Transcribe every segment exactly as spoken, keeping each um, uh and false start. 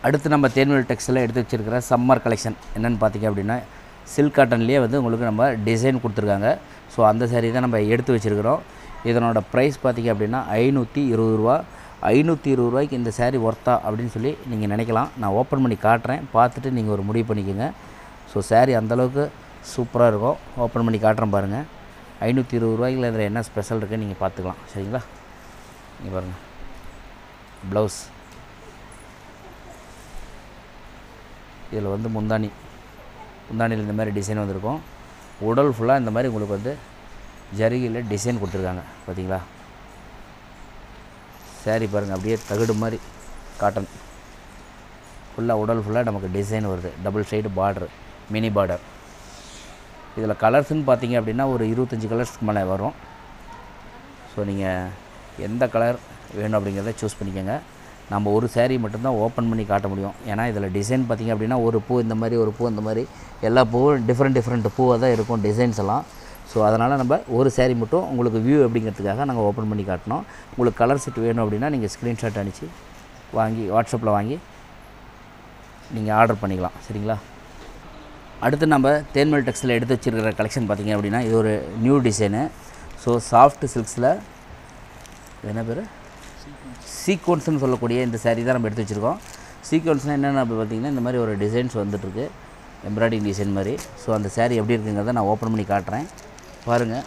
அடுத்து நம்ம தேன்மொழி டெக்ஸ்டைலில் எடுத்து வச்சுருக்கிற சம்மர் கலெக்ஷன் என்னென்னு பார்த்தீங்க அப்படின்னா சில்க் காட்டன்லேயே வந்து உங்களுக்கு நம்ம டிசைன் கொடுத்துருக்காங்க. ஸோ அந்த சாரீ தான் நம்ம எடுத்து வச்சுருக்கிறோம். இதனோட ப்ரைஸ் பார்த்திங்க அப்படின்னா ஐநூற்றி இருபது ரூபா. ஐநூற்றி இருபது ரூபாய்க்கு இந்த சாரீ ஒர்த்தா அப்படின்னு சொல்லி நீங்கள் நினைக்கலாம். நான் ஓப்பன் பண்ணி காட்டுறேன், பார்த்துட்டு நீங்கள் ஒரு முடிவு பண்ணிக்கோங்க. ஸோ சாரீ அந்தளவுக்கு சூப்பராக இருக்கும். ஓப்பன் பண்ணி காட்டுறேன் பாருங்கள். ஐநூற்றி இருபது ரூபாய்க்குள்ள இதில் என்ன ஸ்பெஷல் இருக்குன்னு நீங்கள் பார்த்துக்கலாம். சரிங்களா? இங்கே பாருங்கள், ப்ளவுஸ், இதில் வந்து முந்தானி, முந்தானியில் இந்த மாதிரி டிசைன் வந்திருக்கும். உடல் ஃபுல்லாக இந்த மாதிரி உங்களுக்கு வந்து ஜரிகையில் டிசைன் கொடுத்துருக்காங்க. பார்த்தீங்களா? சாரீ பாருங்கள், அப்படியே தகுடு மாதிரி காட்டன் ஃபுல்லாக, உடல் ஃபுல்லாக நமக்கு டிசைன் வருது. Double side border, mini border. இதில் கலர்ஸ்ன்னு பார்த்தீங்க அப்படின்னா ஒரு இருபத்தஞ்சி கலர்ஸ்க்கு மேலே வரும். ஸோ நீங்கள் எந்த கலர் வேணும் அப்படிங்கிறத சூஸ் பண்ணிக்கோங்க. நம்ம ஒரு சாரீ மட்டும்தான் ஓப்பன் பண்ணி காட்ட முடியும். ஏன்னா இதில் டிசைன் பார்த்திங்க அப்படின்னா ஒரு பூ இந்த மாதிரி, ஒரு பூ இந்த மாதிரி, எல்லா பூவும் டிஃப்ரெண்ட் டிஃப்ரெண்ட் பூவாக தான் இருக்கும் டிசைன்ஸ் எல்லாம். ஸோ அதனால் நம்ம ஒரு சாரீ மட்டும் உங்களுக்கு வியூ அப்படிங்கிறதுக்காக நாங்கள் ஓப்பன் பண்ணி காட்டினோம். உங்களுக்கு கலர் செட் வேணும் அப்படின்னா நீங்கள் ஸ்க்ரீன்ஷாட் அனுப்பிச்சு வாங்கி வாட்ஸ்அப்பில் வாங்கி நீங்கள் ஆர்டர் பண்ணிக்கலாம். சரிங்களா? அடுத்து நம்ம தேன்மொழி டெக்ஸ்டைலில் எடுத்து வச்சுருக்கிற கலெக்ஷன் பார்த்திங்க அப்படின்னா இது ஒரு நியூ டிசைனு. ஸோ சாஃப்ட் சில்க்ஸில் என்ன பேர், சீக்வன்ஸ்னு சொல்லக்கூடிய இந்த சாரீ தான் நம்ம எடுத்து வச்சுருக்கோம். சீக்வன்ஸ்னால் என்னென்ன அப்படி பார்த்திங்கன்னா இந்த மாதிரி ஒரு டிசைன்ஸ் வந்துட்டுருக்கு, எம்ப்ராய்டிங் டிசைன் மாதிரி. ஸோ அந்த சாரீ எப்படி இருக்குங்கிறத நான் ஓப்பன் பண்ணி காட்டுறேன் பாருங்கள்.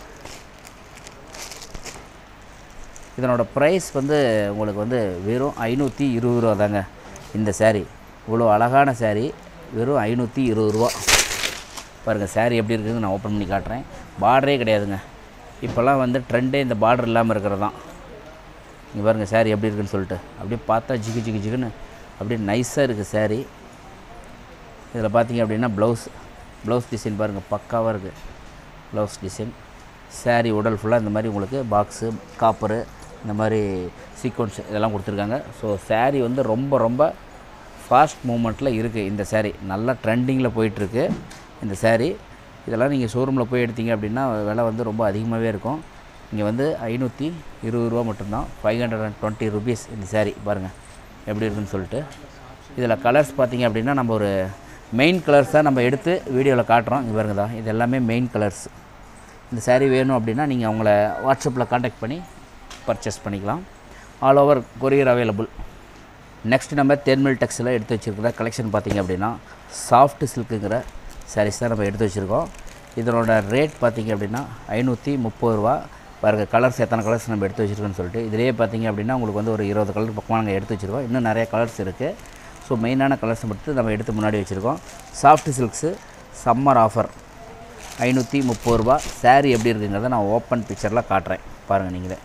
இதனோட ப்ரைஸ் வந்து உங்களுக்கு வந்து வெறும் ஐநூற்றி இருபது ரூபா தாங்க. இந்த சாரீ இவ்வளோ அழகான சாரீ வெறும் ஐநூற்றி இருபது ரூபா. பாருங்கள் சாரீ எப்படி இருக்குதுன்னு நான் ஓப்பன் பண்ணி காட்டுறேன். பார்டரே கிடையாதுங்க. இப்போல்லாம் வந்து ட்ரெண்டே இந்த பார்டர் இல்லாமல் இருக்கிறது தான். இங்கே பாருங்கள் சாரீ எப்படி இருக்குன்னு சொல்லிட்டு, அப்படியே பார்த்தா ஜிகு ஜிகு ஜிகுன்னு அப்படியே நைஸாக இருக்குது சாரீ. இதில் பார்த்தீங்க அப்படின்னா ப்ளவுஸ், ப்ளவுஸ் டிசைன் பாருங்கள் பக்காவாக இருக்குது ப்ளவுஸ் டிசைன். சாரீ உடல் ஃபுல்லாக இந்த மாதிரி உங்களுக்கு பாக்ஸு, காப்பரு, இந்த மாதிரி சீக்வன்ஸ் இதெல்லாம் கொடுத்துருக்காங்க. ஸோ சாரீ வந்து ரொம்ப ரொம்ப ஃபாஸ்ட் மூமெண்ட்டில் இருக்குது. இந்த சாரீ நல்லா ட்ரெண்டிங்கில் போயிட்டுருக்கு இந்த சாரீ. இதெல்லாம் நீங்கள் ஷோரூமில் போய் எடுத்தீங்க அப்படின்னா விலை வந்து ரொம்ப அதிகமாகவே இருக்கும். இங்கே வந்து ஐநூற்றி இருபது ரூபா மட்டும்தான், five hundred and twenty rupees இந்த சாரீ. பாருங்கள் எப்படி இருக்குன்னு சொல்லிட்டு. இதில் கலர்ஸ் பார்த்திங்க அப்படின்னா நம்ம ஒரு மெயின் கலர்ஸ் தான் நம்ம எடுத்து வீடியோவில் காட்டுறோம். இங்கே பாருங்க தான், இது எல்லாமே மெயின் கலர்ஸ். இந்த சாரீ வேணும் அப்படின்னா நீங்கள் அவங்கள வாட்ஸ்அப்பில் காண்டாக்ட் பண்ணி பர்ச்சேஸ் பண்ணிக்கலாம். All over courier available. Next நம்ம தேன்மொழி டெக்ஸ்டைலில் எடுத்து வச்சுருக்கிற கலெக்ஷன் பார்த்திங்க அப்படின்னா சாஃப்ட் சில்க்குங்கிற சாரீஸ் தான் நம்ம எடுத்து வச்சுருக்கோம். இதனோட ரேட் பார்த்திங்க அப்படின்னா ஐநூற்றி முப்பது ரூபா. பாருங்கள் கலர்ஸ் எத்தனை கலர்ஸ் நம்ம எடுத்து வச்சுருக்கோன்னு சொல்லிட்டு. இதிலே பார்த்திங்க அப்படின்னா உங்களுக்கு வந்து ஒரு இருபது கலர் பக்கமாக நாங்கள் எடுத்து வச்சுருக்கோம். இன்னும் நிறைய கலர்ஸ் இருக்குது. ஸோ மெயினான கலர்ஸ் மட்டும் நம்ம எடுத்து முன்னாடி வச்சுருக்கோம். சாஃப்ட் சில்க்ஸு சம்மர் ஆஃபர் ஐநூற்றி முப்பது ரூபா. சாரீ எப்படி இருக்குங்கிறத நான் ஓப்பன் பிக்சரில் காட்டுறேன் பாருங்கள் நீங்களே.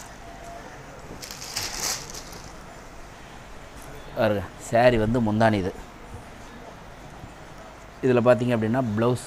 பாருங்கள் சாரீ வந்து முந்தானி. இது இதில் பார்த்திங்க அப்படின்னா ப்ளவுஸ்,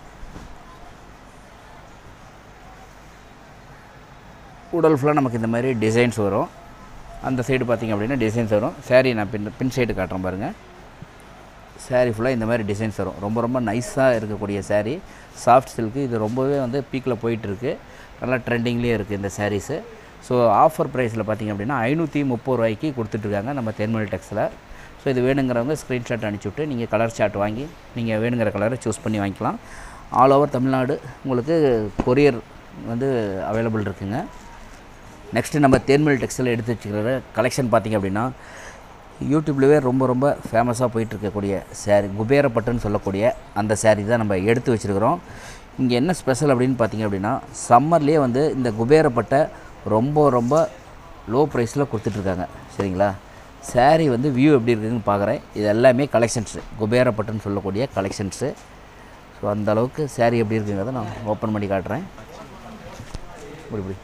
உடல் ஃபுல்லாக நமக்கு இந்த மாதிரி டிசைன்ஸ் வரும். அந்த சைடு பார்த்திங்க அப்படின்னா டிசைன்ஸ் வரும். சாரீ நான் பின் பின் சைடு காட்டுறேன் பாருங்கள். சாரீ ஃபுல்லாக இந்த மாதிரி டிசைன்ஸ் வரும். ரொம்ப ரொம்ப நைஸாக இருக்கக்கூடிய சாரீ. சாஃப்ட் சில்க்கு இது ரொம்பவே வந்து பீக்கில் போயிட்டுருக்கு. நல்லா ட்ரெண்டிங்லேயே இருக்குது இந்த சாரீஸு. ஸோ ஆஃபர் ப்ரைஸில் பார்த்திங்க அப்படின்னா ஐநூற்றி முப்பது ரூபாய்க்கு கொடுத்துட்ருக்காங்க நம்ம தேன்மொழி டெக்ஸ்டைலில். ஸோ இது வேணுங்கிறவங்க ஸ்க்ரீன்ஷாட் அனுப்பிச்சுட்டு நீங்கள் கலர் சார்ட் வாங்கி நீங்கள் வேணுங்கிற கலரை சூஸ் பண்ணி வாங்கிக்கலாம். ஆல் ஓவர் தமிழ்நாடு உங்களுக்கு கொரியர் வந்து அவைலபிள் இருக்குங்க. நெக்ஸ்ட்டு நம்ம தேன்மொழி டெக்ஸ்டைலில் எடுத்து வச்சுக்கிற கலெக்ஷன் பார்த்திங்க அப்படின்னா யூடியூப்லேயே ரொம்ப ரொம்ப ஃபேமஸாக போயிட்டுருக்கக்கூடிய சாரீ, குபேரப்பட்டுன்னு சொல்லக்கூடிய அந்த சாரீ தான் நம்ம எடுத்து வச்சுருக்கிறோம். இங்கே என்ன ஸ்பெஷல் அப்படின்னு பார்த்திங்க அப்படின்னா சம்மர்லேயே வந்து இந்த குபேரப்பட்டை ரொம்ப ரொம்ப லோ ப்ரைஸில் கொடுத்துட்ருக்காங்க. சரிங்களா? சாரீ வந்து வியூ எப்படி இருக்குதுன்னு பார்க்குறேன். இது எல்லாமே கலெக்ஷன்ஸு, குபேரப்பட்டுன்னு சொல்லக்கூடிய கலெக்ஷன்ஸு. ஸோ அந்தளவுக்கு சாரீ எப்படி இருக்குங்கிறத நான் ஓப்பன் பண்ணி காட்டுறேன். இப்படி இப்படி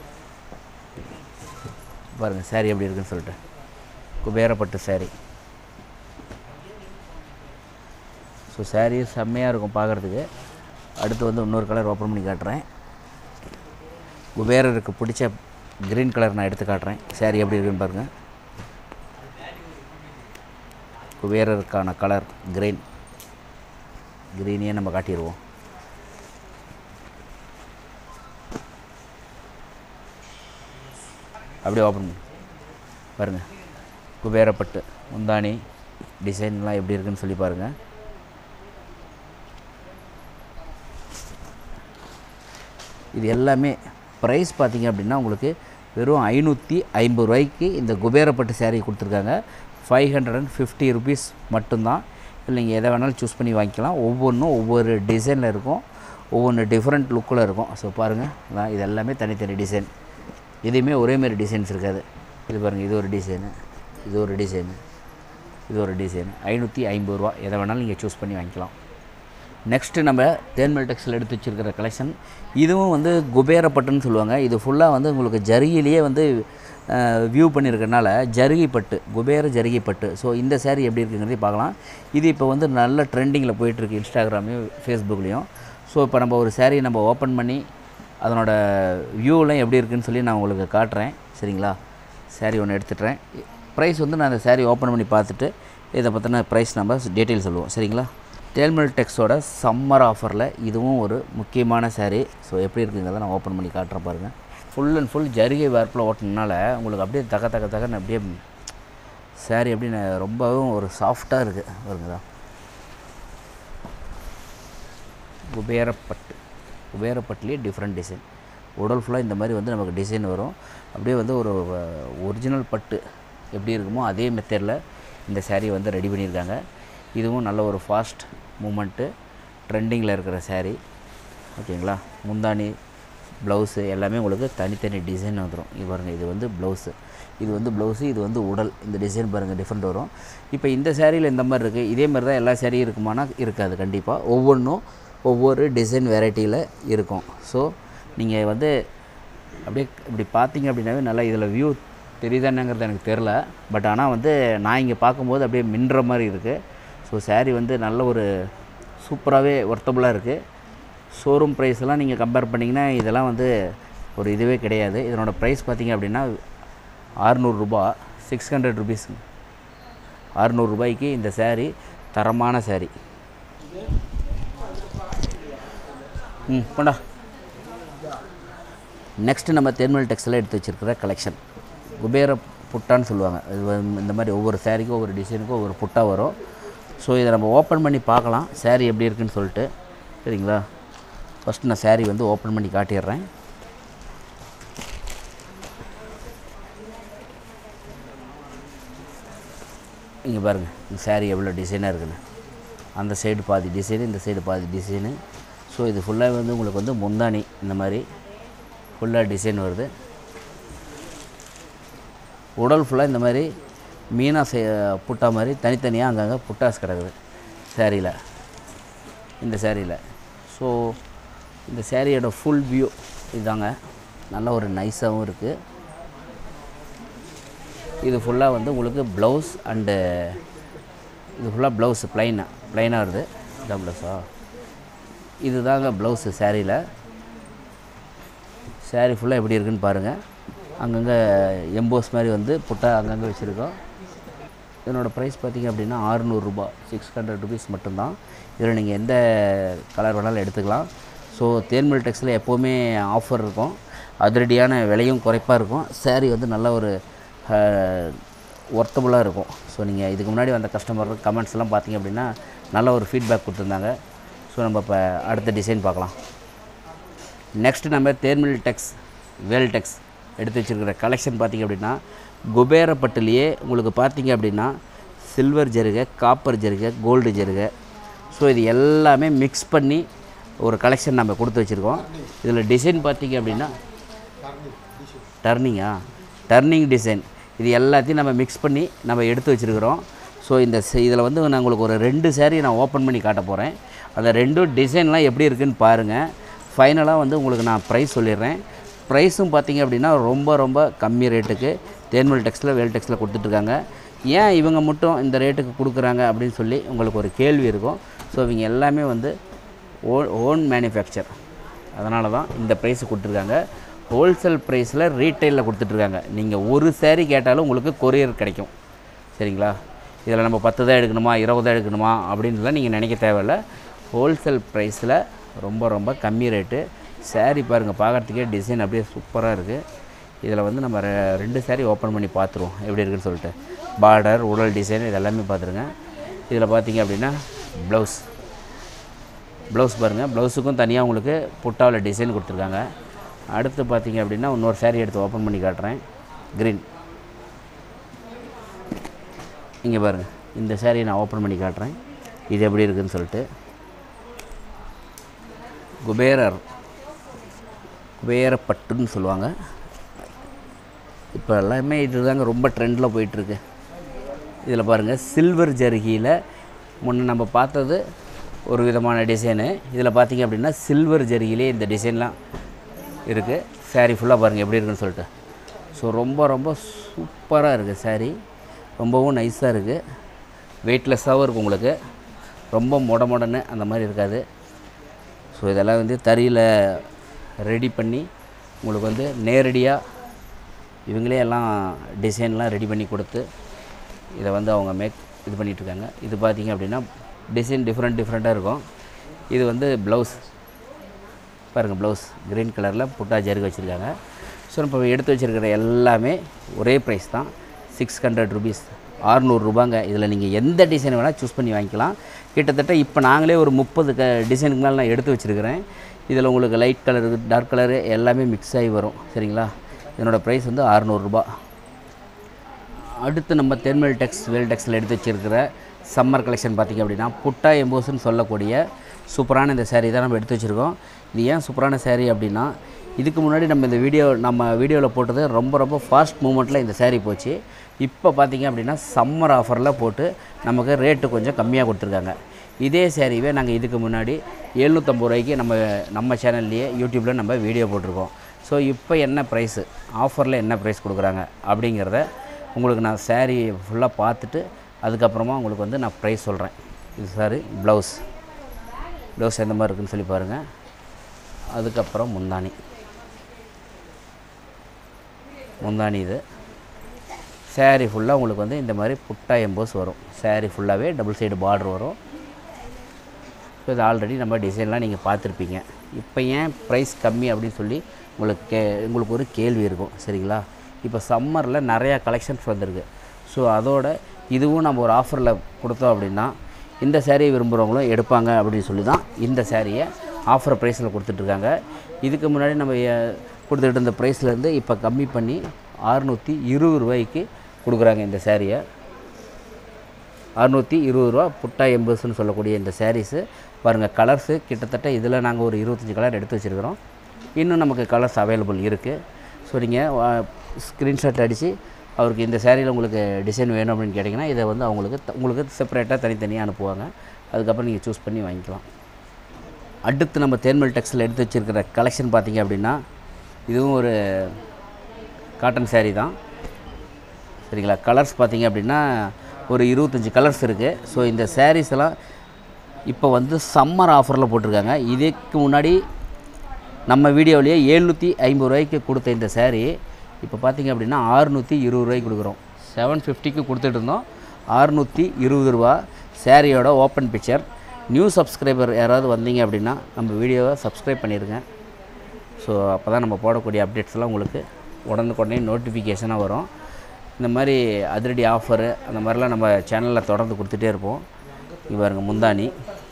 பாருங்கள் சாரீ எப்படி இருக்குன்னு சொல்லிட்டு. குபேரப்பட்டு சாரீ. ஸோ சாரீ செம்மையாக இருக்கும் பார்க்குறதுக்கு. அடுத்து வந்து இன்னொரு கலர் ஓப்பன் பண்ணி காட்டுறேன். குபேரருக்கு பிடிச்ச க்ரீன் கலர் நான் எடுத்து காட்டுறேன். சாரீ எப்படி இருக்குன்னு பாருங்கள். குபேரருக்கான கலர் க்ரீன். க்ரீனையே நம்ம காட்டிடுவோம். அப்படியே ஓப்பன் பண்ணி பாருங்கள். குபேரப்பட்டு முந்தானி, டிசைன்லாம் எப்படி இருக்குன்னு சொல்லி பாருங்கள். இது எல்லாமே ப்ரைஸ் பார்த்திங்க அப்படின்னா உங்களுக்கு வெறும் ஐநூற்றி ஐம்பது ரூபாய்க்கு இந்த குபேரப்பட்டு சேரீ கொடுத்துருக்காங்க. Five hundred and fifty rupees மட்டும்தான். இல்லை நீங்கள் எதை வேணாலும் சூஸ் பண்ணி வாங்கிக்கலாம். ஒவ்வொன்றும் ஒவ்வொரு டிசைனில் இருக்கும், ஒவ்வொன்று டிஃப்ரெண்ட் லுக்கில் இருக்கும். ஸோ பாருங்கள், இது எல்லாமே தனித்தனி டிசைன். எதுவுமே ஒரேமாரி டிசைன்ஸ் இருக்காது. இது பாருங்கள், இது ஒரு டிசைனு, இது ஒரு டிசைனு, இது ஒரு டிசைனு. ஐநூற்றி ஐம்பது ரூபா, எதை வேணாலும் நீங்கள் சூஸ் பண்ணி வாங்கிக்கலாம். நெக்ஸ்ட்டு நம்ம தேன்மல் டெக்ஸில் எடுத்து வச்சுருக்கிற கலெக்ஷன், இதுவும் வந்து குபேரப்பட்டுன்னு சொல்லுவாங்க. இது ஃபுல்லாக வந்து உங்களுக்கு ஜரிகிலேயே வந்து வியூ பண்ணியிருக்கனால ஜருகி பட்டு, குபேர ஜருகி பட்டு. ஸோ இந்த சேரீ எப்படி இருக்குங்கிறதையும் பார்க்கலாம். இது இப்போ வந்து நல்ல ட்ரெண்டிங்கில் போயிட்டுருக்கு இன்ஸ்டாகிராம்லேயும் ஃபேஸ்புக்லேயும். ஸோ இப்போ நம்ம ஒரு சேரீ நம்ம ஓப்பன் பண்ணி அதனோட வியூலாம் எப்படி இருக்குதுன்னு சொல்லி நான் உங்களுக்கு காட்டுறேன். சரிங்களா? சேரீ ஒன்று எடுத்துட்டுறேன். ப்ரைஸ் வந்து நான் அந்த சேரீ ஓப்பன் பண்ணி பார்த்துட்டு இதை பற்றின ப்ரைஸ் நம்ம டீட்டெயில் சொல்லுவோம். சரிங்களா? தேன்மல் டெக்ஸோட சம்மர் ஆஃபரில் இதுவும் ஒரு முக்கியமான சேரீ. ஸோ எப்படி இருக்குங்கிறத நான் ஓப்பன் பண்ணி காட்டுறேன் பாருங்கள். ஃபுல் அண்ட் ஃபுல் ஜரிகை வார்ப்பில் ஓட்டினால உங்களுக்கு அப்படியே தக்க தக்க தக்கன்னு அப்படியே சேரீ அப்படின்னு ரொம்பவும் ஒரு சாஃப்டாக இருக்குது பாருங்க. குபேரப்பட்டு, குபேரப்பட்டுலேயே டிஃப்ரெண்ட் டிசைன். உடல் ஃபுல்லாக இந்த மாதிரி வந்து நமக்கு டிசைன் வரும். அப்படியே வந்து ஒரு ஒரிஜினல் பட்டு எப்படி இருக்குமோ அதே மெத்தடில் இந்த சேரீ வந்து ரெடி பண்ணியிருக்காங்க. இதுவும் நல்ல ஒரு ஃபாஸ்ட் மூமெண்ட்டு, ட்ரெண்டிங்கில் இருக்கிற சேரீ. ஓகேங்களா? முந்தானி, ப்ளவுஸு எல்லாமே உங்களுக்கு தனித்தனி டிசைன் வந்துடும். இது பாருங்கள், இது வந்து ப்ளவுஸு, இது வந்து ப்ளவுஸு, இது வந்து உடல். இந்த டிசைன் பாருங்கள் டிஃப்ரெண்ட் வரும். இப்போ இந்த சேரீயில் இந்த மாதிரி இருக்குது. இதே மாதிரி தான் எல்லா சேரீயும் இருக்குமானா இருக்காது. கண்டிப்பாக ஒவ்வொன்றும் ஒவ்வொரு டிசைன் வெரைட்டியில் இருக்கும். ஸோ நீங்கள் வந்து அப்படியே இப்படி பார்த்தீங்க அப்படின்னாவே நல்லா இதில் வியூ தெரியுதானங்கிறது எனக்கு தெரில. பட் ஆனால் வந்து நான் இங்கே பார்க்கும்போது அப்படியே மின்னுற மாதிரி இருக்குது. ஸோ சேரீ வந்து நல்ல ஒரு சூப்பராகவே ஒர்த்தபுளாக இருக்குது. ஷோரூம் ப்ரைஸ்லாம் நீங்கள் கம்பேர் பண்ணிங்கன்னா இதெல்லாம் வந்து ஒரு இதுவே கிடையாது. இதனோட ப்ரைஸ் பார்த்திங்க அப்படின்னா அறுநூறுரூபா, சிக்ஸ் ஹண்ட்ரட் ருபீஸ். அறுநூறுபாய்க்கு இந்த சேரீ தரமான சேரீ. ம் கொண்டா. நெக்ஸ்ட்டு நம்ம தேன்மல் டெக்ஸில் எடுத்து வச்சுருக்கிற கலெக்ஷன் குபேர புட்டான்னு சொல்லுவாங்க. இது இந்த மாதிரி ஒவ்வொரு சேரீக்கும் ஒவ்வொரு டிசைனுக்கும் ஒவ்வொரு புட்டா வரும். ஸோ இதை நம்ம ஓப்பன் பண்ணி பார்க்கலாம் சேரீ எப்படி இருக்குதுன்னு சொல்லிட்டு. சரிங்களா? ஃபஸ்ட்டு நான் சேரீ வந்து ஓப்பன் பண்ணி காட்டிடுறேன். இங்கே பாருங்கள், இந்த சேரீ எவ்வளோ டிசைனாக இருக்குன்னு. அந்த சைடு பாதி டிசைனு, இந்த சைடு பாதி டிசைனு. ஸோ இது ஃபுல்லாக வந்து உங்களுக்கு வந்து முந்தானி இந்த மாதிரி ஃபுல்லாக டிசைன் வருது. உடல் ஃபுல்லாக இந்த மாதிரி மீனா சே புட்டா மாதிரி தனித்தனியாக அங்கங்கே புட்டாஸ் கிடக்குது சேரீயில், இந்த சேரீயில். ஸோ இந்த சேரீயோட ஃபுல் வியூ இதுதாங்க. நல்ல ஒரு நைஸாகவும் இருக்குது. இது ஃபுல்லாக வந்து உங்களுக்கு ப்ளவுஸ் அண்டு இது ஃபுல்லாக ப்ளவுஸு ப்ளைனாக ப்ளைனாக வருது. இதான் ப்ளவுஸா? இது தாங்க ப்ளவுஸு சேரீயில். சேரீ ஃபுல்லாக எப்படி இருக்குதுன்னு பாருங்கள். அங்கங்கே எம்போஸ் மாதிரி வந்து புட்டா அங்கங்கே வச்சுருக்கோம். இதனோட ப்ரைஸ் பார்த்திங்க அப்படின்னா அறுநூறுபா, சிக்ஸ் ஹண்ட்ரட் ருபீஸ் மட்டும்தான். இதில் நீங்கள் எந்த கலர் வேணாலும் எடுத்துக்கலாம். ஸோ தேன்மல் டெக்ஸில் எப்போவுமே ஆஃபர் இருக்கும், அதிரடியான விலையும் குறைப்பாக இருக்கும். சேரீ வந்து நல்ல ஒரு ஒர்த்தபுளாக இருக்கும். ஸோ நீங்கள் இதுக்கு முன்னாடி வந்த கஸ்டமர் கமெண்ட்ஸ் எல்லாம் பார்த்திங்க அப்படின்னா நல்ல ஒரு ஃபீட்பேக் கொடுத்துருந்தாங்க. ஸோ நம்ம இப்போ அடுத்த டிசைன் பார்க்கலாம். நெக்ஸ்ட்டு நம்ம தேன்மல் டெக்ஸ் வேல் டெக்ஸ் எடுத்து வச்சுருக்கிற கலெக்ஷன் பார்த்திங்க அப்படின்னா குபேரப்பட்டுலேயே உங்களுக்கு பார்த்திங்க அப்படின்னா சில்வர் ஜருகை, காப்பர் ஜருகை, கோல்டு ஜருகை. ஸோ இது எல்லாமே மிக்ஸ் பண்ணி ஒரு கலெக்ஷன் நம்ம கொடுத்து வச்சுருக்கோம். இதில் டிசைன் பார்த்திங்க அப்படின்னா டர்னிங்கா டர்னிங் டிசைன். இது எல்லாத்தையும் நம்ம மிக்ஸ் பண்ணி நம்ம எடுத்து வச்சுருக்கிறோம். ஸோ இந்த இதில் வந்து நான் உங்களுக்கு ஒரு ரெண்டு சேரீ நான் ஓப்பன் பண்ணி காட்ட போகிறேன். அந்த ரெண்டும் டிசைன்லாம் எப்படி இருக்குதுன்னு பாருங்கள். ஃபைனலாக வந்து உங்களுக்கு நான் ப்ரைஸ் சொல்லிடுறேன். ப்ரைஸும் பார்த்திங்க அப்படின்னா ரொம்ப ரொம்ப கம்மி ரேட்டுக்கு தேன்மல் டெக்ஸில் வேல் டெக்ஸில் கொடுத்துட்ருக்காங்க. ஏன் இவங்க மட்டும் இந்த ரேட்டுக்கு கொடுக்குறாங்க அப்படின்னு சொல்லி உங்களுக்கு ஒரு கேள்வி இருக்கும். ஸோ இவங்க எல்லாமே வந்து ஓ ஓன் மேனுஃபேக்சர், அதனால தான் இந்த ப்ரைஸு கொடுத்துருக்காங்க. ஹோல்சேல் ப்ரைஸில் ரீட்டைலில் கொடுத்துட்ருக்காங்க. நீங்கள் ஒரு சேரீ கேட்டாலும் உங்களுக்கு கொரியர் கிடைக்கும். சரிங்களா? இதில் நம்ம பத்து தான் எடுக்கணுமா, இருபது தான் எடுக்கணுமா அப்படின்லாம் நீங்கள் நினைக்க தேவையில்லை. ஹோல்சேல் ப்ரைஸில் ரொம்ப ரொம்ப கம்மி ரேட்டு. சேரீ பாருங்கள், பார்க்குறதுக்கே டிசைன் அப்படியே சூப்பராக இருக்குது. இதில் வந்து நம்ம ரெண்டு சேரீ ஓப்பன் பண்ணி பார்த்துருவோம் எப்படி இருக்குதுன்னு சொல்லிட்டு. பார்டர், உடல் டிசைன் இது எல்லாமே பார்த்துருங்க. இதில் பார்த்தீங்க அப்படின்னா ப்ளவுஸ் ப்ளவுஸ் பாருங்கள், ப்ளவுஸுக்கும் தனியாக உங்களுக்கு புட்டாவில் டிசைன் கொடுத்துருக்காங்க. அடுத்து பார்த்தீங்க அப்படின்னா இன்னொரு சாரீ எடுத்து ஓப்பன் பண்ணி காட்டுறேன். க்ரீன், இங்கே பாருங்கள், இந்த சாரியை நான் ஓப்பன் பண்ணி காட்டுறேன் இது எப்படி இருக்குதுன்னு சொல்லிட்டு. குபேரர் குபேரப்பட்டுன்னு சொல்லுவாங்க. இப்போ எல்லாமே இது தாங்க ரொம்ப ட்ரெண்டில் போயிட்டுருக்கு. இதில் பாருங்கள், சில்வர் ஜரிகையில் முன்னே நம்ம பார்த்தது ஒரு விதமான டிசைனு. இதில் பார்த்திங்க அப்படின்னா சில்வர் ஜரிகிலே இந்த டிசைன்லாம் இருக்குது. சாரீ ஃபுல்லாக பாருங்கள் எப்படி இருக்குன்னு சொல்லிட்டு. ஸோ ரொம்ப ரொம்ப சூப்பராக இருக்குது சாரீ, ரொம்பவும் நைஸாக இருக்குது, வெயிட்லெஸ்ஸாகவும் இருக்குது, உங்களுக்கு ரொம்ப மொட மொடன்னு அந்த மாதிரி இருக்காது. ஸோ இதெல்லாம் வந்து தறியில் ரெடி பண்ணி உங்களுக்கு வந்து நேரடியாக இவங்களே எல்லாம் டிசைன்லாம் ரெடி பண்ணி கொடுத்து இதை வந்து அவங்க மேக் இது பண்ணிகிட்ருக்காங்க. இது பார்த்திங்க அப்படின்னா டிசைன் டிஃப்ரெண்ட் டிஃப்ரெண்ட்டாக இருக்கும். இது வந்து ப்ளவுஸ் பாருங்கள், ப்ளவுஸ் க்ரீன் கலரில் புட்டா ஜருகு வச்சுருக்காங்க. ஸோ இப்போ எடுத்து வச்சுருக்கிற எல்லாமே ஒரே ப்ரைஸ் தான், சிக்ஸ் ஹண்ட்ரட் ருபீஸ், ஆறுநூறுரூபாங்க. இதில் நீங்கள் எந்த டிசைன் வேணால் சூஸ் பண்ணி வாங்கிக்கலாம். கிட்டத்தட்ட இப்போ நாங்களே ஒரு முப்பது க டிசைனுக்கு மேலே நான் எடுத்து வச்சுருக்கிறேன். இதில் உங்களுக்கு லைட் கலரு டார்க் கலரு எல்லாமே மிக்ஸ் ஆகி வரும். சரிங்களா? இதனோட ப்ரைஸ் வந்து ஆறுநூறுரூபா. அடுத்து நம்ம தென்மல் டெக்ஸ் வேல் டெக்ஸில் எடுத்து வச்சுருக்கிற சம்மர் கலெக்ஷன் பார்த்திங்க அப்படின்னா புட்டா எம்போஸ்ன்னு சொல்லக்கூடிய சூப்பரான இந்த சேரீ தான் நம்ம எடுத்து வச்சுருக்கோம். இது ஏன் சூப்பரான சேரீ அப்படின்னா, இதுக்கு முன்னாடி நம்ம இந்த வீடியோ நம்ம வீடியோவில் போட்டது ரொம்ப ரொம்ப ஃபாஸ்ட் மூமெண்ட்டில் இந்த சேரீ போச்சு. இப்போ பார்த்திங்க அப்படின்னா சம்மர் ஆஃபரில் போட்டு நமக்கு ரேட்டு கொஞ்சம் கம்மியாக கொடுத்துருக்காங்க. இதே சேரீவே நாங்கள் இதுக்கு முன்னாடி எழுநூற்றம்பது ரூபாய்க்கு நம்ம நம்ம சேனல்லையே யூடியூப்பில் நம்ம வீடியோ போட்டிருக்கோம். ஸோ இப்போ என்ன ப்ரைஸு, ஆஃபரில் என்ன ப்ரைஸ் கொடுக்குறாங்க அப்படிங்கிறத உங்களுக்கு நான் சேரீ ஃபுல்லாக பார்த்துட்டு அதுக்கப்புறமா உங்களுக்கு வந்து நான் ப்ரைஸ் சொல்கிறேன். இது சாரி ப்ளவுஸ் ப்ளவுஸ் எந்த மாதிரி இருக்குதுன்னு சொல்லி பாருங்கள். அதுக்கப்புறம் முந்தானி முந்தானி இது சேரீ ஃபுல்லாக உங்களுக்கு வந்து இந்த மாதிரி புட்டா எம்போஸ் வரும். சேரீ ஃபுல்லாகவே டபுள் சைடு பார்டர் வரும். ஸோ இது ஆல்ரெடி நம்ம டிசைன்லாம் நீங்கள் பார்த்துருப்பீங்க. இப்போ ஏன் ப்ரைஸ் கம்மி அப்படின்னு சொல்லி உங்களுக்கு கே உங்களுக்கு ஒரு கேள்வி இருக்கும். சரிங்களா? இப்போ சம்மரில் நிறையா கலெக்ஷன்ஸ் வந்திருக்கு. ஸோ அதோட இதுவும் நம்ம ஒரு ஆஃபரில் கொடுத்தோம் அப்படின்னா இந்த சேரீயை விரும்புகிறவங்களும் எடுப்பாங்க அப்படின்னு சொல்லி தான் இந்த சேரீயை ஆஃபர் ப்ரைஸில் கொடுத்துட்ருக்காங்க. இதுக்கு முன்னாடி நம்ம கொடுத்துட்டு இருந்த ப்ரைஸ்லேருந்து இப்போ கம்மி பண்ணி அறுநூற்றி இருபது ரூபாய்க்கு கொடுக்குறாங்க இந்த சேரீயை. அறுநூற்றி இருபது ரூபா புட்டா எம்பஸ்ன்னு சொல்லக்கூடிய இந்த சாரீஸு பாருங்கள். கலர்ஸு கிட்டத்தட்ட இதில் நாங்கள் ஒரு இருபத்தஞ்சி கலர் எடுத்து வச்சுருக்கிறோம். இன்னும் நமக்கு கலர்ஸ் அவைலபிள் இருக்குது. ஸோ நீங்கள் ஸ்க்ரீன்ஷாட் அடித்து அவருக்கு இந்த சேரீயில் உங்களுக்கு டிசைன் வேணும் அப்படின்னு கேட்டிங்கன்னா இதை வந்து அவங்களுக்கு உங்களுக்கு செப்பரேட்டாக தனித்தனியாக அனுப்புவாங்க. அதுக்கப்புறம் நீங்கள் சூஸ் பண்ணி வாங்கிக்கலாம். அடுத்து நம்ம தேன்மல் டெக்ஸில் எடுத்து வச்சுருக்கிற கலெக்ஷன் பார்த்திங்க அப்படின்னா இதுவும் ஒரு காட்டன் சேரீ தான். சரிங்களா? கலர்ஸ் பார்த்திங்க அப்படின்னா ஒரு இருபத்தஞ்சி கலர்ஸ் இருக்குது. ஸோ இந்த சாரீஸ் எல்லாம் இப்போ வந்து சம்மர் ஆஃபரில் போட்டிருக்காங்க. இதுக்கு முன்னாடி நம்ம வீடியோவிலேயே எழுநூற்றி ஐம்பது ரூபாய்க்கு கொடுத்த இந்த சேரீ இப்போ பார்த்திங்க அப்படின்னா அறுநூற்றி இருபது ரூபாய்க்கு கொடுக்குறோம். செவன் ஃபிஃப்டிக்கு கொடுத்துட்டு இருந்தோம், அறுநூற்றி இருபது ரூபா. சேரீயோட ஓப்பன் பிக்சர். நியூ சப்ஸ்கிரைபர் யாராவது வந்தீங்க அப்படின்னா நம்ம வீடியோவை சப்ஸ்கிரைப் பண்ணிடுங்க. ஸோ அப்போ தான் நம்ம போடக்கூடிய அப்டேட்ஸ்லாம் உங்களுக்கு உடனுக்குடனே நோட்டிஃபிகேஷனாக வரும். இந்த மாதிரி அதிரடி ஆஃபரு அந்த மாதிரிலாம் நம்ம சேனலில் தொடர்ந்து கொடுத்துட்டே இருப்போம். இங்கே பாருங்கள், முந்தானி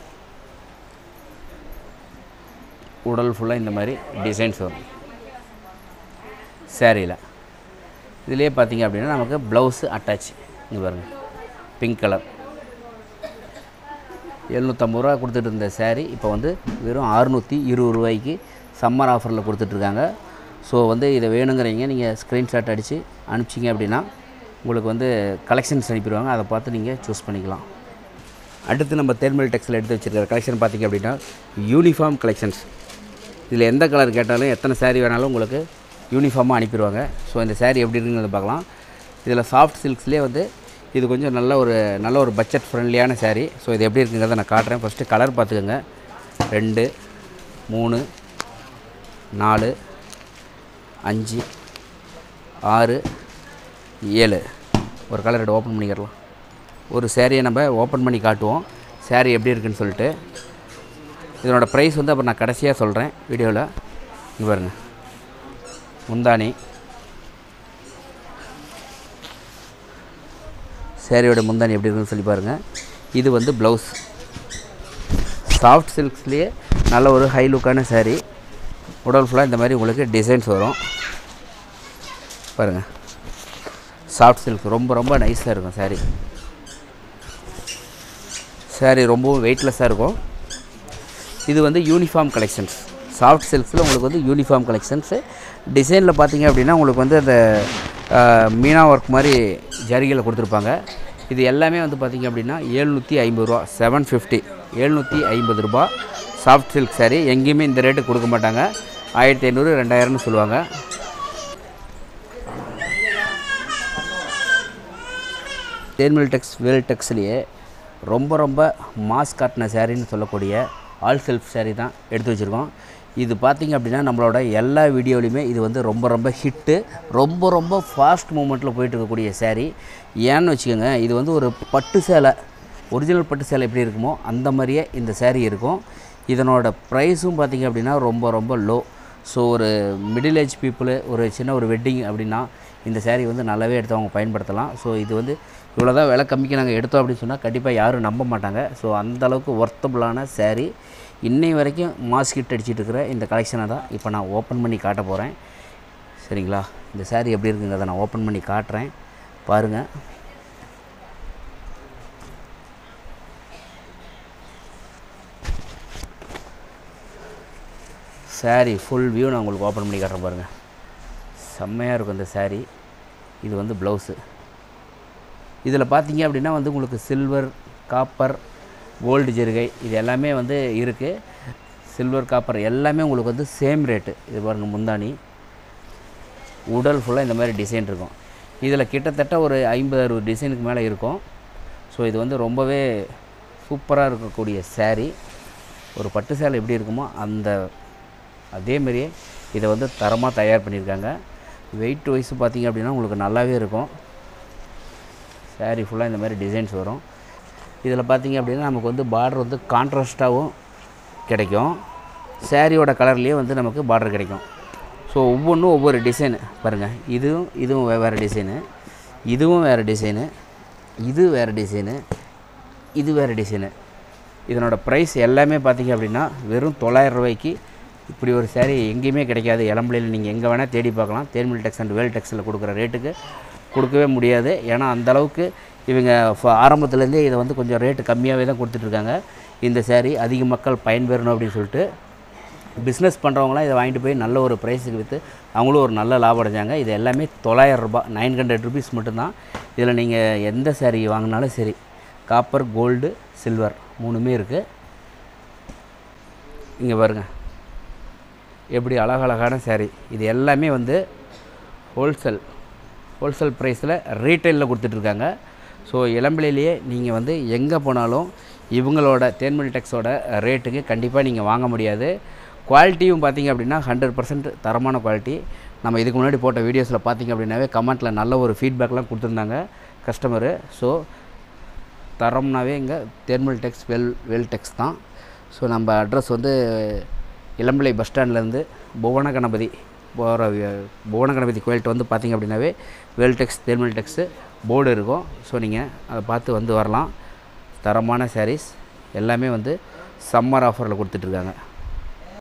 உடல் ஃபுல்லாக இந்த மாதிரி டிசைன்ஸ் வரும் சேரீயில். இதிலே பார்த்திங்க அப்படின்னா நமக்கு ப்ளவுஸு அட்டாச். இங்கே பாருங்கள், பிங்க் கலர். எழுநூற்றம்பது ரூபா கொடுத்துட்டு இருந்த சேரீ இப்போ வந்து வெறும் அறுநூற்றி இருபது ரூபாய்க்கு சம்மர் ஆஃபரில் கொடுத்துட்ருக்காங்க. ஸோ வந்து இதை வேணுங்கிறீங்க நீங்கள் ஸ்க்ரீன்ஷாட் அடித்து அனுப்பிச்சிங்க அப்படின்னா உங்களுக்கு வந்து கலெக்ஷன்ஸ் அனுப்பிடுவாங்க. அதை பார்த்து நீங்கள் சூஸ் பண்ணிக்கலாம். அடுத்து நம்ம தேன்மல் டெக்ஸில் எடுத்து வச்சுருக்கிற கலெக்ஷன் பார்த்திங்க அப்படின்னா யூனிஃபார்ம் கலெக்ஷன்ஸ். இதில் எந்த கலர் கேட்டாலும் எத்தனை சேரீ வேணாலும் உங்களுக்கு யூனிஃபார்மாக அனுப்பிடுவாங்க. ஸோ இந்த சேரீ எப்படி இருக்குங்கிறத பார்க்கலாம். இதில் சாஃப்ட் சில்க்ஸ்லேயே வந்து இது கொஞ்சம் நல்ல ஒரு நல்ல ஒரு பட்ஜெட் ஃப்ரெண்ட்லியான சேரீ. ஸோ இது எப்படி இருக்குங்கிறத நான் காட்டுறேன். ஃபஸ்ட்டு கலர் பார்த்துக்கோங்க. ரெண்டு, மூணு, நாலு, அஞ்சு, ஆறு, ஏழு. ஒரு கலர் எடுத்து ஓப்பன் பண்ணிக்கிறலாம். ஒரு சேரீயை நம்ம ஓப்பன் பண்ணி காட்டுவோம் சேரீ எப்படி இருக்குன்னு சொல்லிட்டு. இதனோட ப்ரைஸ் வந்து அப்புறம் நான் கடைசியாக சொல்கிறேன் வீடியோவில். இங்கே பாருங்கள், முந்தானி சேரீயோட முந்தானி எப்படி இருக்குன்னு சொல்லி பாருங்கள். இது வந்து ப்ளவுஸ். சாஃப்ட் சில்க்ஸ்லேயே நல்ல ஒரு ஹை லுக்கான சாரீ. உடல் ஃபுல்லாக இந்த மாதிரி உங்களுக்கு டிசைன்ஸ் வரும் பாருங்கள். சாஃப்ட் சில்க் ரொம்ப ரொம்ப நைஸாக இருக்கும் சாரீ. சாரீ ரொம்பவும் வெயிட்லெஸ்ஸாக இருக்கும். இது வந்து யூனிஃபார்ம் கலெக்ஷன்ஸ். சாஃப்ட் சில்க்ஸில் உங்களுக்கு வந்து யூனிஃபார்ம் கலெக்ஷன்ஸு. டிசைனில் பார்த்தீங்க அப்படின்னா உங்களுக்கு வந்து அந்த மீனா ஒர்க் மாதிரி ஜரிகையில் கொடுத்துருப்பாங்க. இது எல்லாமே வந்து பார்த்திங்க அப்படின்னா ஏழ்நூற்றி ஐம்பது ரூபா, செவன் ஃபிஃப்டி ஏழ்நூற்றி ஐம்பது ரூபா சாஃப்ட் சில்க் சாரீ. எங்கேயுமே இந்த ரேட்டு கொடுக்க மாட்டாங்க. ஆயிரத்தி ஐநூறு ரெண்டாயிரம்னு சொல்லுவாங்க. தேன்மல் டெக்ஸ் வேல் டெக்ஸ்லேயே ரொம்ப ரொம்ப மாஸ் காட்டின சாரின்னு சொல்லக்கூடிய ஆல் செல்ஃப் சாரீ தான் எடுத்து வச்சுருக்கோம். இது பார்த்திங்க அப்படின்னா நம்மளோட எல்லா வீடியோலையுமே இது வந்து ரொம்ப ரொம்ப ஹிட்டு, ரொம்ப ரொம்ப ஃபாஸ்ட் மூமெண்ட்டில் போயிட்டு இருக்கக்கூடிய சாரீ. ஏன்னு வச்சுக்கோங்க, இது வந்து ஒரு பட்டு சேலை, ஒரிஜினல் பட்டு சேலை எப்படி இருக்குமோ அந்த மாதிரியே இந்த சாரீ இருக்கும். இதனோட ப்ரைஸும் பார்த்திங்க அப்படின்னா ரொம்ப ரொம்ப லோ. ஸோ ஒரு மிடில் ஏஜ் பீப்புளு, ஒரு சின்ன ஒரு வெட்டிங் அப்படின்னா இந்த சாரீ வந்து நல்லாவே எடுத்து அவங்க பயன்படுத்தலாம். ஸோ இது வந்து இவ்வளோ தான் விலை கம்மிக்கு நாங்கள் எடுத்தோம் அப்படின்னு சொன்னால் கண்டிப்பாக யாரும் நம்ப மாட்டாங்க. ஸோ அந்தளவுக்கு ஒர்த்தபுளான சாரீ. இன்னை வரைக்கும் மாஸ் ஹிட் அடிச்சிட்டு இருக்கிற இந்த கலெக்ஷனை தான் இப்போ நான் ஓப்பன் பண்ணி காட்ட போகிறேன். சரிங்களா? இந்த சாரீ எப்படி இருக்குங்கிறத நான் ஓப்பன் பண்ணி காட்டுறேன் பாருங்கள். சாரீ ஃபுல் வியூ நான் உங்களுக்கு ஓப்பன் பண்ணி காட்டுறேன் பாருங்கள். செம்மையாக இருக்கும் இந்த சாரீ. இது வந்து ப்ளவுஸு. இதில் பார்த்தீங்க அப்படின்னா வந்து உங்களுக்கு சில்வர், காப்பர், கோல்டு ஜெருகை இது எல்லாமே வந்து இருக்குது. சில்வர், காப்பர் எல்லாமே உங்களுக்கு வந்து சேம் ரேட்டு. இது பாருங்கள் முந்தானி. உடல் ஃபுல்லாக இந்த மாதிரி டிசைன் இருக்கும். இதில் கிட்டத்தட்ட ஒரு ஐம்பது அறுபது டிசைனுக்கு மேலே இருக்கும். ஸோ இது வந்து ரொம்பவே சூப்பராக இருக்கக்கூடிய சாரீ. ஒரு பட்டு சேலை எப்படி இருக்குமோ அந்த அதேமாரியே இதை வந்து தரமாக தயார் பண்ணியிருக்காங்க. வெயிட் வைஸ் பார்த்திங்க அப்படின்னா உங்களுக்கு நல்லாவே இருக்கும். சாரீ ஃபுல்லாக இந்த மாதிரி டிசைன்ஸ் வரும். இதில் பார்த்திங்க அப்படின்னா நமக்கு வந்து பார்டர் வந்து கான்ட்ராஸ்ட்டாகவும் கிடைக்கும். சாரியோட கலர்லேயே வந்து நமக்கு பார்டர் கிடைக்கும். ஸோ ஒவ்வொன்றும் ஒவ்வொரு டிசைனு பாருங்கள். இதுவும் இதுவும் வேறு டிசைனு, இதுவும் வேறு டிசைனு, இது வேறு டிசைனு, இது வேறு டிசைனு. இதனோட ப்ரைஸ் எல்லாமே பார்த்திங்க அப்படின்னா வெறும் தொள்ளாயிரம் ரூபாய்க்கு இப்படி ஒரு சாரீ எங்கேயுமே கிடைக்காது. இளம்பிள்ளையில் நீங்கள் எங்கே வேணால் தேடி பார்க்கலாம். தேன்மல் டெக்ஸ் அண்ட் வேல் டெக்ஸில் கொடுக்குற ரேட்டுக்கு கொடுக்கவே முடியாது. ஏன்னா அந்தளவுக்கு இவங்க ஆரம்பத்துலேருந்தே இதை வந்து கொஞ்சம் ரேட்டு கம்மியாகவே தான் கொடுத்துட்ருக்காங்க. இந்த சாரீ அதிக மக்கள் பயன்பெறணும் அப்படின்னு சொல்லிட்டு பிஸ்னஸ் பண்ணுறவங்களாம் இதை வாங்கிட்டு போய் நல்ல ஒரு ப்ரைஸுக்கு விற்று அவங்களும் ஒரு நல்ல லாபம் அடைஞ்சாங்க. இது எல்லாமே தொள்ளாயிரம் ரூபாய், நைன் ஹண்ட்ரட் ருபீஸ் மட்டும்தான். இதில் நீங்கள் எந்த சாரீ வாங்கினாலும் சரி, காப்பர், கோல்டு, சில்வர் மூணுமே இருக்குது. இங்கே பாருங்கள் எப்படி அழகழகான சாரீ. இது எல்லாமே வந்து ஹோல்சேல் ஹோல்சேல் ப்ரைஸில் ரீட்டைலில் கொடுத்துட்ருக்காங்க. ஸோ இளம்பிள்ளையிலேயே நீங்கள் வந்து எங்கே போனாலும் இவங்களோட தேன்மல் டெக்ஸோட ரேட்டுக்கு கண்டிப்பாக நீங்கள் வாங்க முடியாது. குவாலிட்டியும் பார்த்திங்க அப்படின்னா ஹண்ட்ரட் பர்சன்ட் தரமான குவாலிட்டி. நம்ம இதுக்கு முன்னாடி போட்ட வீடியோஸில் பார்த்திங்க அப்படின்னாவே கமெண்ட்டில் நல்ல ஒரு ஃபீட்பேக்லாம் கொடுத்துருந்தாங்க கஸ்டமரு. ஸோ தரம்னாவே இங்கே தேன்மல் டெக்ஸ் வெல் வெல் டெக்ஸ் தான். ஸோ நம்ம அட்ரஸ் வந்து இளம்பிள்ளை பஸ் ஸ்டாண்ட்லேருந்து புவன கணபதி போகிற புவன கணபதி கோயில்கிட்ட வந்து பார்த்திங்க அப்படின்னாவே வேல் டெக்ஸ் தேன்மல் டெக்ஸு போர்டு இருக்கும். ஸோ நீங்கள் அதை பார்த்து வந்து வரலாம். தரமான சாரீஸ் எல்லாமே வந்து சம்மர் ஆஃபரில் கொடுத்துட்ருக்காங்க.